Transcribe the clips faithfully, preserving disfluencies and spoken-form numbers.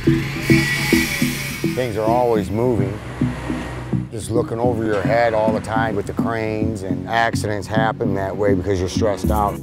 Things are always moving. Just looking over your head all the time with the cranes, and accidents happen that way because you're stressed out.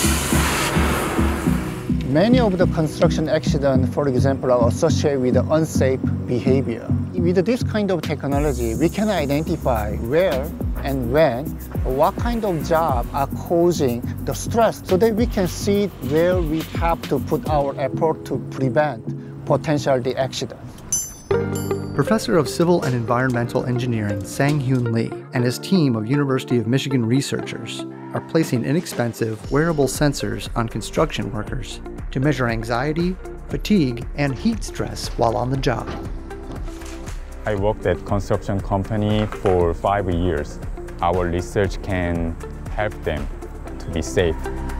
Many of the construction accidents, for example, are associated with unsafe behavior. With this kind of technology, we can identify where and when, what kind of job are causing the stress, so that we can see where we have to put our effort to prevent potential accidents. Professor of Civil and Environmental Engineering SangHyun Lee and his team of University of Michigan researchers are placing inexpensive, wearable sensors on construction workers to measure anxiety, fatigue, and heat stress while on the job. I worked at construction company for five years. Our research can help them to be safe.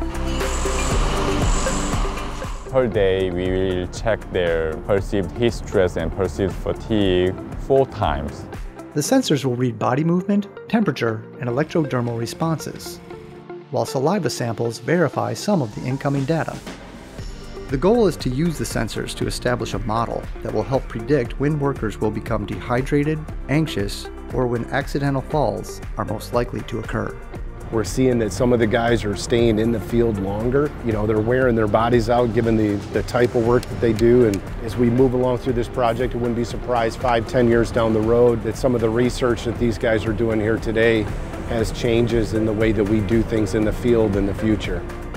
Per day, we will check their perceived heat stress and perceived fatigue four times. The sensors will read body movement, temperature, and electrodermal responses, while saliva samples verify some of the incoming data. The goal is to use the sensors to establish a model that will help predict when workers will become dehydrated, anxious, or when accidental falls are most likely to occur. We're seeing that some of the guys are staying in the field longer. You know, they're wearing their bodies out given the, the type of work that they do. And as we move along through this project, I wouldn't be surprised five, ten years down the road that some of the research that these guys are doing here today has changes in the way that we do things in the field in the future.